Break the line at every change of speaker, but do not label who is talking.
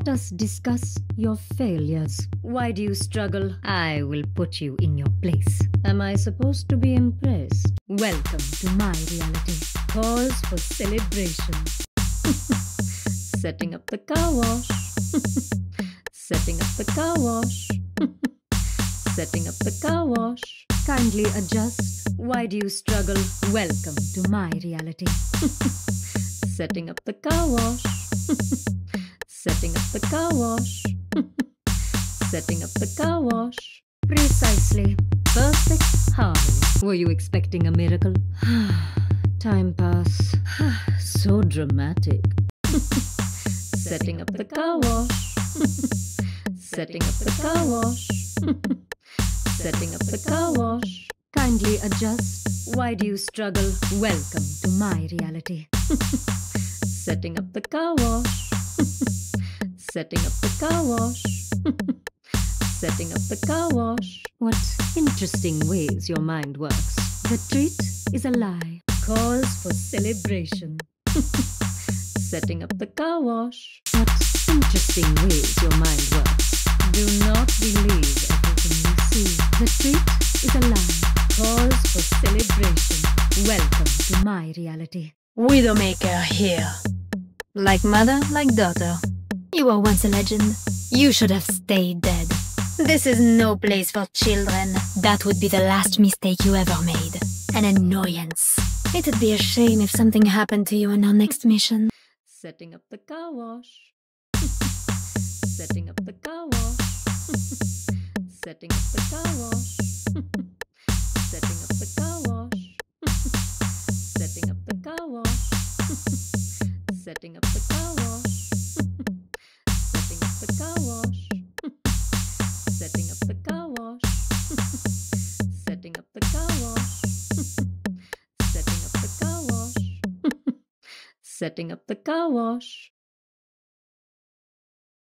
Let us discuss your failures. Why do you struggle? I will put you in your place. Am I supposed to be impressed? Welcome to my reality. Cause for celebration. Setting up the car wash. Setting up the car wash. Setting up the car wash. Kindly adjust. Why do you struggle? Welcome to my reality. Setting up the car wash. Setting up the car wash. Setting up the car wash. Precisely. Perfect harmony. Were you expecting a miracle? Time pass. So dramatic. Setting up the car wash. Setting up the car wash. Setting up the car wash. Kindly adjust. Why do you struggle? Welcome to my reality. Setting up the car wash. Setting up the car wash. Setting up the car wash. What interesting ways your mind works. The treat is a lie. Cause for celebration. Setting up the car wash. What interesting ways your mind works. Do not believe everything you see. The treat is a lie. Cause for celebration. Welcome to my reality.
Widowmaker here. Like mother, like daughter. You were once a legend. You should have stayed dead. This is no place for children. That would be the last mistake you ever made. An annoyance. It'd be a shame if something happened to you on our next mission.
Setting up the car wash. Setting up the car wash. Setting up the car wash. Setting up the car wash. Setting up the car wash. Setting up the car wash. Setting up the car wash. Setting up the car wash. Setting up the car wash. Setting up the car wash. Setting up the car wash.